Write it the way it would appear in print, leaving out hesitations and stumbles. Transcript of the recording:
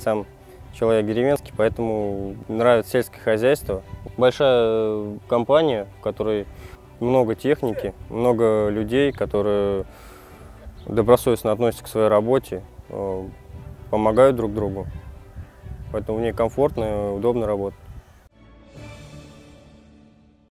сам человек деревенский, поэтому нравится сельское хозяйство. Большая компания, в которой много техники, много людей, которые добросовестно относятся к своей работе, помогают друг другу. Поэтому мне комфортно и удобно работать.